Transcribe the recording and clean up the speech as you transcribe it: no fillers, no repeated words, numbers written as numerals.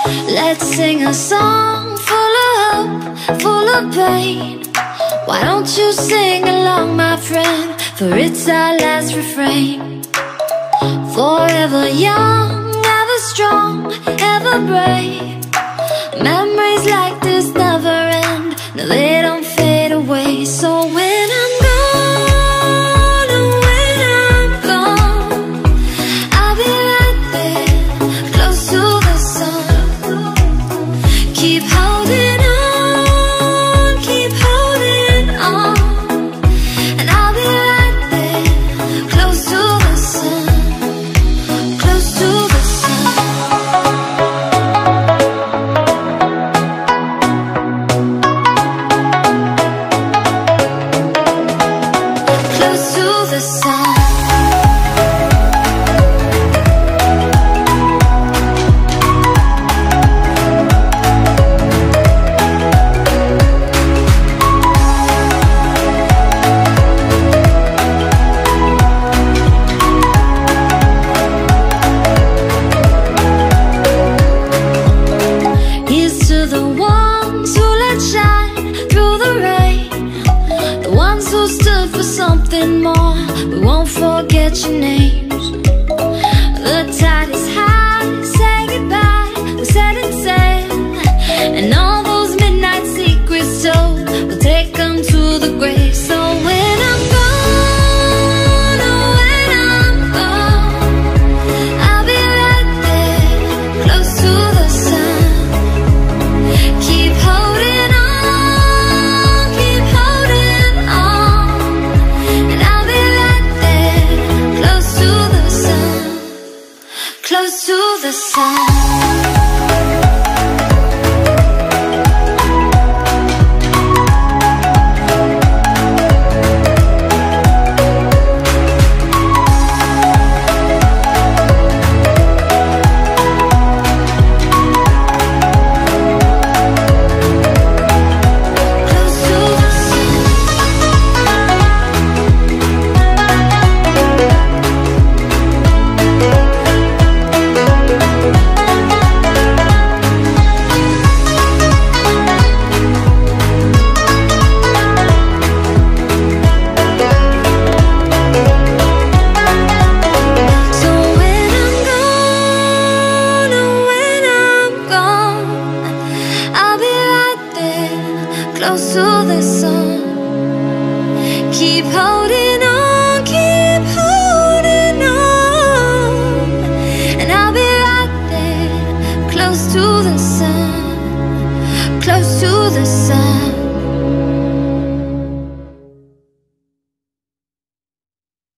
Let's sing a song full of hope, full of pain. Why don't you sing along, my friend? For it's our last refrain. Forever young, ever strong, ever brave. Memories like this never end. No, they don't fade away. So when I'm gone, oh, when I'm gone, I'll be right there, close to the sun. Keep holding on, keep holding on, and I'll be right there, close to the sun, close to the sun. Close to the sun. Here's to the ones who let shine through the rain, the ones who stood for something more. We won't forget your names. The tide is high, say goodbye, we set it sail, and all those midnight secrets told, we'll take them to the grave. So when I'm gone, oh, when I'm gone, I'll be right there, close to the sun. Keep holding on, keep holding on, and I'll be right there, close to the sun, close to the sun. Close to the sun. So when I'm gone, oh, when I'm gone, I'll be right there, close to the sun. Keep holding on, keep holding on, and I'll be right there, close to the sun, close to